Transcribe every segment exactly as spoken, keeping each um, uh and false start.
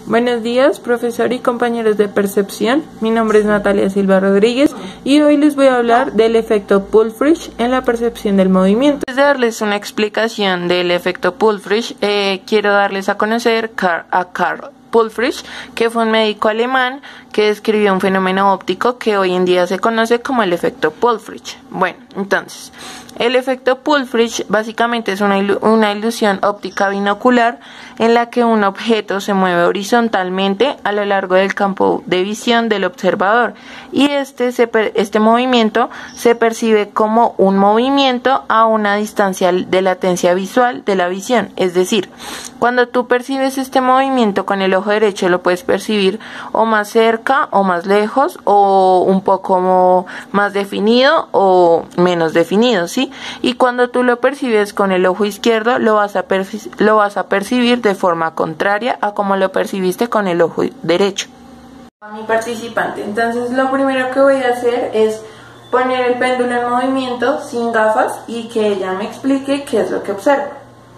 Buenos días, profesor y compañeros de percepción. Mi nombre es Natalia Silva Rodríguez y hoy les voy a hablar del efecto Pulfrich en la percepción del movimiento. Antes de darles una explicación del efecto Pulfrich, eh, quiero darles a conocer a Karl Pulfrich, que fue un médico alemán que describió un fenómeno óptico que hoy en día se conoce como el efecto Pulfrich. Bueno, entonces, el efecto Pulfrich básicamente es una, ilu una ilusión óptica binocular en la que un objeto se mueve horizontalmente a lo largo del campo de visión del observador y este, se este movimiento se percibe como un movimiento a una distancia de latencia visual de la visión. Es decir, cuando tú percibes este movimiento con el ojo derecho lo puedes percibir o más cerca o más lejos o un poco más definido o menos definido, ¿sí? Y cuando tú lo percibes con el ojo izquierdo lo vas a, lo vas a percibir de forma contraria a como lo percibiste con el ojo derecho. A mi participante, entonces lo primero que voy a hacer es poner el péndulo en movimiento sin gafas y que ella me explique qué es lo que observa.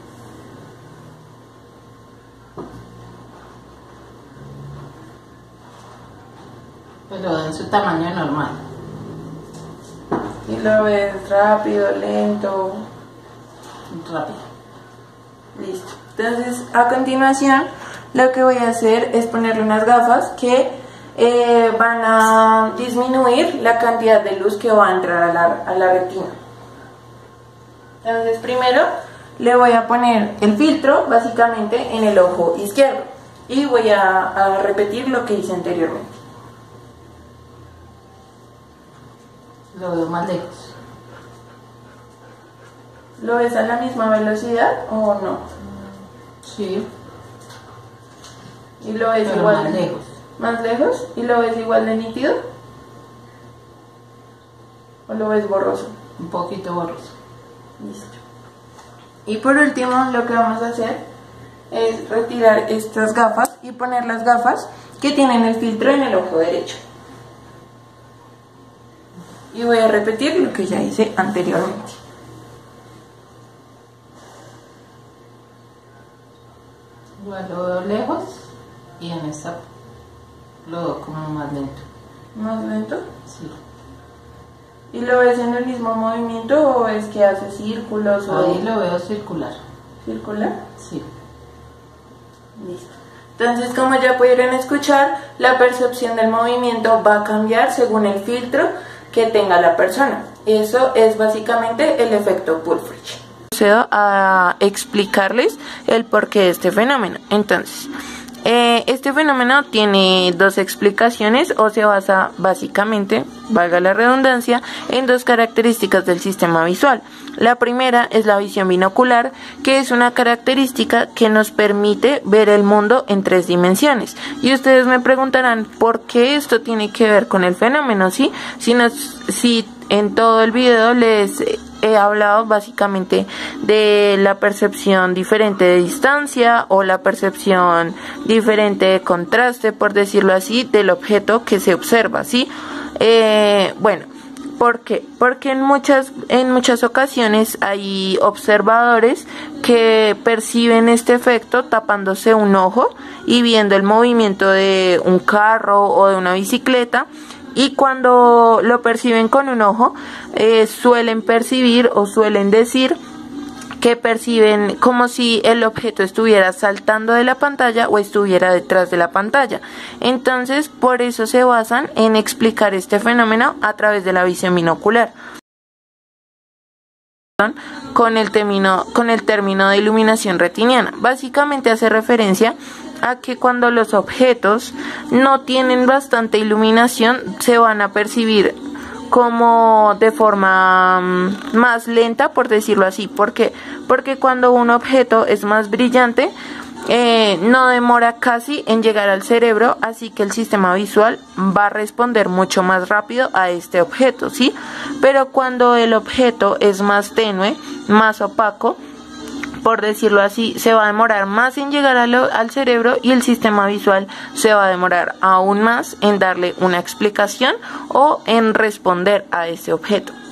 Pero en su tamaño normal. Y lo ves rápido, lento. Rápido. Listo. Entonces, a continuación, lo que voy a hacer es ponerle unas gafas que eh, van a disminuir la cantidad de luz que va a entrar a la, a la retina. Entonces, primero le voy a poner el filtro, básicamente, en el ojo izquierdo. Y voy a, a repetir lo que hice anteriormente. Lo veo más lejos. ¿Lo ves a la misma velocidad o no? Sí. ¿Y lo ves Pero igual? Más lejos. ¿Más lejos? ¿Y lo ves igual de nítido? ¿O lo ves borroso? Un poquito borroso. Listo. Y por último, lo que vamos a hacer es retirar estas gafas y poner las gafas que tienen el filtro en el ojo derecho. Y voy a repetir lo que ya hice anteriormente. Igual lo veo lejos y en esta lo veo como más lento. ¿Más lento? Sí. ¿Y lo ves en el mismo movimiento o es que hace círculos? O... Ahí lo veo circular. ¿Circular? Sí. Listo. Entonces, como ya pudieron escuchar, la percepción del movimiento va a cambiar según el filtro que tenga la persona. Eso es básicamente el efecto Pulfrich. Procedo a explicarles el porqué de este fenómeno. Entonces, eh, este fenómeno tiene dos explicaciones o se basa básicamente, valga la redundancia, en dos características del sistema visual. La primera es la visión binocular, que es una característica que nos permite ver el mundo en tres dimensiones. Y ustedes me preguntarán por qué esto tiene que ver con el fenómeno, ¿sí? Si, nos, si en todo el video les he hablado básicamente de la percepción diferente de distancia o la percepción diferente de contraste, por decirlo así, del objeto que se observa, ¿sí? Eh, bueno, ¿por qué? Porque en muchas, en muchas ocasiones hay observadores que perciben este efecto tapándose un ojo y viendo el movimiento de un carro o de una bicicleta. Y cuando lo perciben con un ojo, eh, suelen percibir o suelen decir que perciben como si el objeto estuviera saltando de la pantalla o estuviera detrás de la pantalla. Entonces, por eso se basan en explicar este fenómeno a través de la visión binocular. Con el término, con el término de iluminación retiniana. Básicamente hace referencia a que cuando los objetos no tienen bastante iluminación se van a percibir como de forma más lenta, por decirlo así. ¿Por qué? Porque cuando un objeto es más brillante eh, no demora casi en llegar al cerebro, así que el sistema visual va a responder mucho más rápido a este objeto, ¿sí? Pero cuando el objeto es más tenue, más opaco, por decirlo así, se va a demorar más en llegar a lo, al cerebro y el sistema visual se va a demorar aún más en darle una explicación o en responder a ese objeto.